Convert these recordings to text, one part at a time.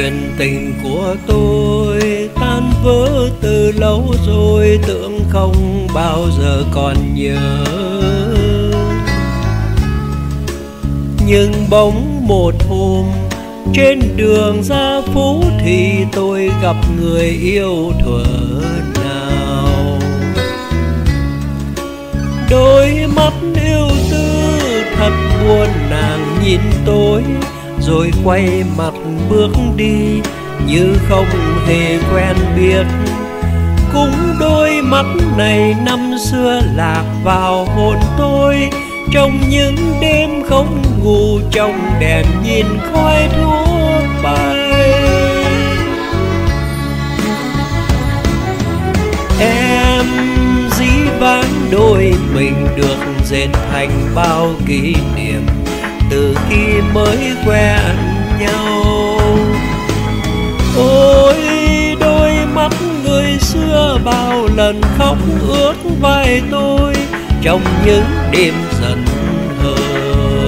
Chuyện tình của tôi tan vỡ từ lâu rồi, tưởng không bao giờ còn nhớ. Nhưng bỗng một hôm trên đường ra phố thì tôi gặp người yêu thuở nào. Đôi mắt yêu tư thật buồn, nàng nhìn tôi rồi quay mặt bước đi như không hề quen biết. Cũng đôi mắt này năm xưa lạc vào hồn tôi, trong những đêm không ngủ, trong đèn nhìn khói thuốc bay. Em dĩ vãng đôi mình được dệt thành bao kỷ niệm từ khi mới quen nhau. Ôi đôi mắt người xưa bao lần khóc ướt vai tôi trong những đêm giận hờn.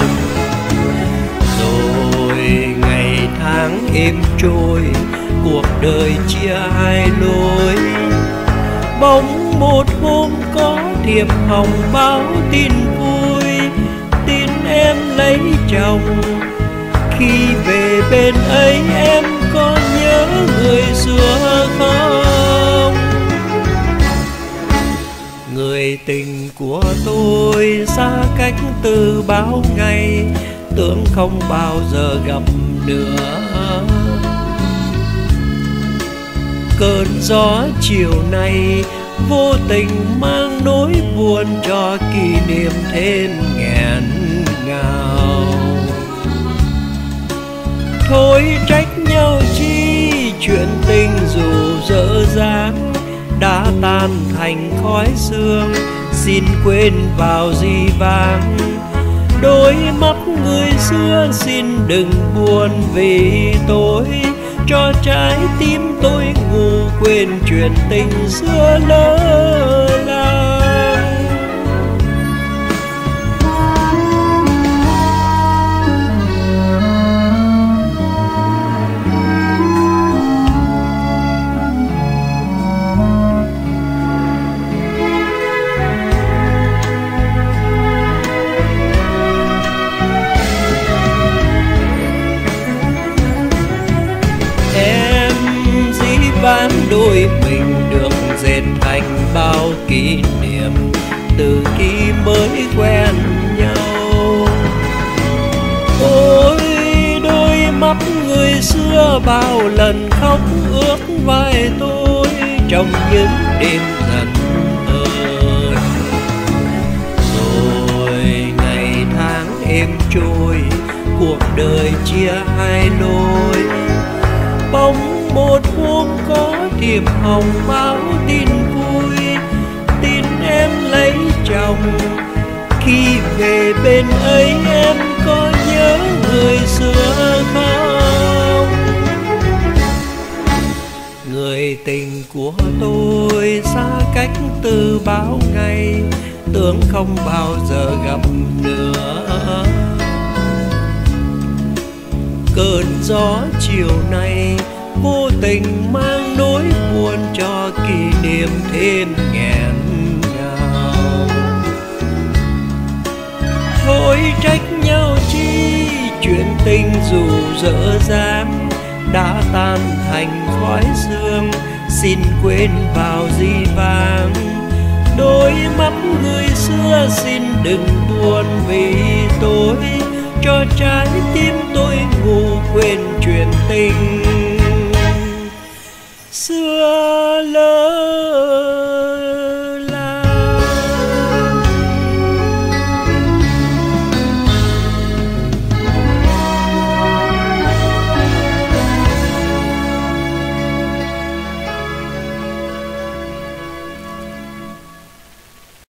Rồi ngày tháng êm trôi, cuộc đời chia hai lối. Bỗng một hôm có thiệp hồng báo tin vui, tin em lấy chồng. Khi về bên ấy em có nhớ người xưa không? Người tình của tôi xa cách từ bao ngày, tưởng không bao giờ gặp nữa. Cơn gió chiều nay vô tình mang nỗi buồn cho kỷ niệm thêm nghẹn ngào. Thôi trách nhau chi, chuyện tình dù dở dang đã tan thành khói sương, xin quên vào di vãng. Đôi mắt người xưa xin đừng buồn vì tôi, cho trái tim tôi ngủ quên chuyện tình xưa lỡ làng. Vãn đôi mình được dệt thành bao kỷ niệm từ khi mới quen nhau. Ôi đôi mắt người xưa bao lần khóc ướt vai tôi trong những đêm giận hờn. Rồi ngày tháng êm trôi, cuộc đời chia hai lối. Bỗng một hôm có thiệp hồng báo tin vui, tin em lấy chồng. Khi về bên ấy em có nhớ người xưa không? Người tình của tôi xa cách từ bao ngày, tưởng không bao giờ gặp nữa. Cơn gió chiều nay vô tình mang nỗi buồn cho kỷ niệm thêm nghẹn ngào. Thôi trách nhau chi, chuyện tình dù dở dang đã tan thành khói sương, xin quên vào di vãng. Đôi mắt người xưa xin đừng buồn vì tôi, cho trái tim tôi ngủ quên chuyện tình xưa lỡ.